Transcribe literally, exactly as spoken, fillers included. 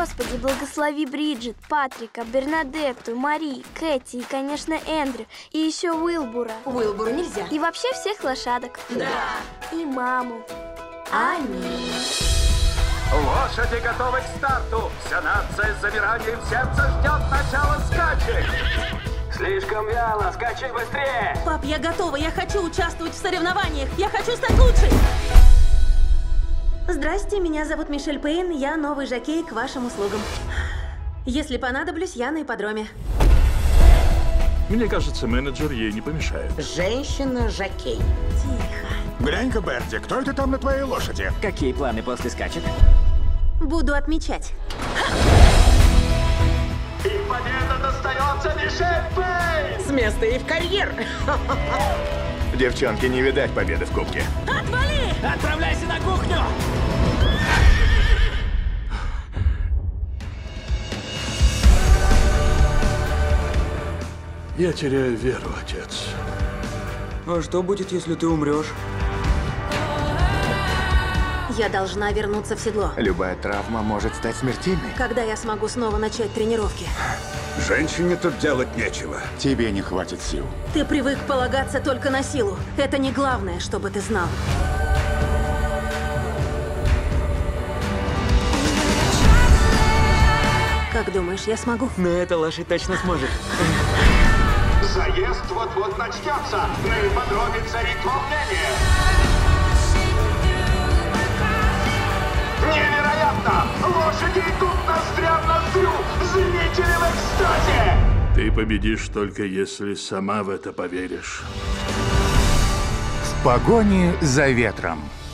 Господи, благослови Бриджит, Патрика, Бернадетту, Мари, Кэти и, конечно, Эндрю. И еще Уилбура. Уилбуру нельзя. И вообще всех лошадок. Да. И маму. Аминь. Лошади готовы к старту. Вся нация с замиранием сердца ждет начала скачек. Слишком вяло, скачи быстрее. Пап, я готова, я хочу участвовать в соревнованиях. Я хочу стать лучшей. Здрасте, меня зовут Мишель Пейн, я новый жокей к вашим услугам. Если понадоблюсь, я на ипподроме. Мне кажется, менеджер ей не помешает. Женщина-жокей. Тихо. Глянь-ка, Берти, кто это там на твоей лошади? Какие планы после скачек? Буду отмечать. И победа достается Мишель Пейн! С места и в карьер. Девчонки, не видать победы в кубке. Отвали! Отправляйся на кухню! Я теряю веру, отец. А что будет, если ты умрешь? Я должна вернуться в седло. Любая травма может стать смертельной. Когда я смогу снова начать тренировки? Женщине тут делать нечего. Тебе не хватит сил. Ты привык полагаться только на силу. Это не главное, чтобы ты знал. Как думаешь, я смогу? На это лошадь точно сможет. Заезд вот-вот начнется. На ипподроме царит волнение. Невероятно! Лошади идут ноздря в ноздрю! Зрители в экстазе! Ты победишь только если сама в это поверишь. В погоне за ветром.